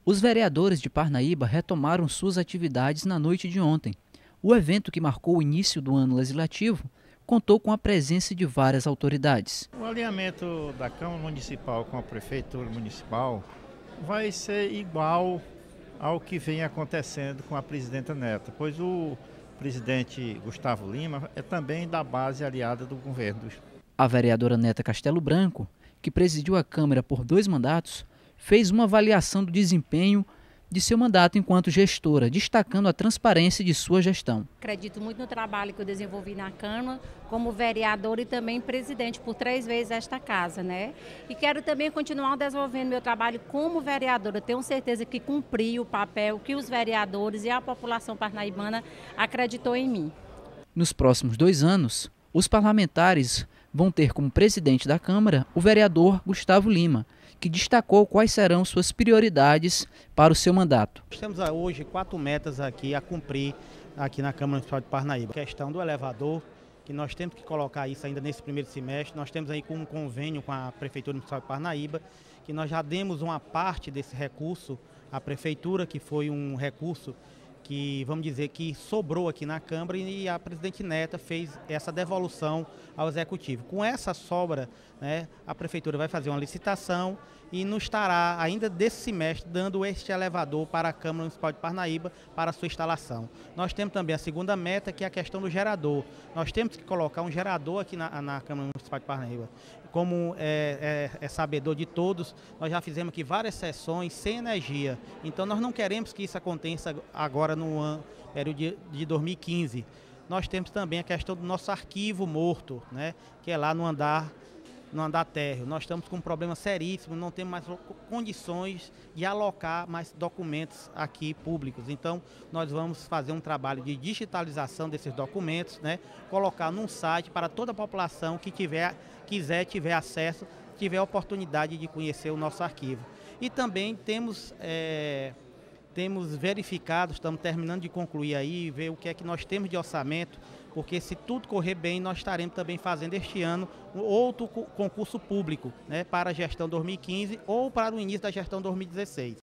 Os vereadores de Parnaíba retomaram suas atividades na noite de ontem. O evento, que marcou o início do ano legislativo, contou com a presença de várias autoridades. O alinhamento da Câmara Municipal com a Prefeitura Municipal vai ser igual ao que vem acontecendo com a presidenta Neta, pois o presidente Gustavo Lima é também da base aliada do governo. A vereadora Neta Castelo Branco, que presidiu a Câmara por 2 mandatos, fez uma avaliação do desempenho de seu mandato enquanto gestora, destacando a transparência de sua gestão. Acredito muito no trabalho que eu desenvolvi na Câmara, como vereadora e também presidente por 3 vezes esta casa, né? E quero também continuar desenvolvendo meu trabalho como vereadora. Tenho certeza que cumpri o papel que os vereadores e a população parnaibana acreditou em mim. Nos próximos 2 anos, os parlamentares vão ter como presidente da Câmara o vereador Gustavo Lima, que destacou quais serão suas prioridades para o seu mandato. Nós temos hoje 4 metas aqui a cumprir aqui na Câmara Municipal de Parnaíba. A questão do elevador, que nós temos que colocar isso ainda nesse primeiro semestre. Nós temos aí um convênio com a Prefeitura Municipal de Parnaíba, que nós já demos uma parte desse recurso à Prefeitura, que foi um recurso que, vamos dizer, que sobrou aqui na Câmara, e a presidente Neta fez essa devolução ao Executivo. Com essa sobra, né, a Prefeitura vai fazer uma licitação e nos estará, ainda desse semestre, dando este elevador para a Câmara Municipal de Parnaíba para a sua instalação. Nós temos também a segunda meta, que é a questão do gerador. Nós temos que colocar um gerador aqui na Câmara Municipal de Parnaíba. Como é sabedor de todos, nós já fizemos aqui várias sessões sem energia. Então nós não queremos que isso aconteça agora no período de 2015. Nós temos também a questão do nosso arquivo morto, né, que é lá no andar térreo. Nós estamos com um problema seríssimo, não temos mais condições de alocar mais documentos aqui públicos. Então, nós vamos fazer um trabalho de digitalização desses documentos, né, colocar num site para toda a população que tiver acesso, tiver a oportunidade de conhecer o nosso arquivo. E também temos verificado, estamos terminando de concluir aí, ver o que é que nós temos de orçamento, porque se tudo correr bem, nós estaremos também fazendo este ano outro concurso público, né, para a gestão 2015 ou para o início da gestão 2016.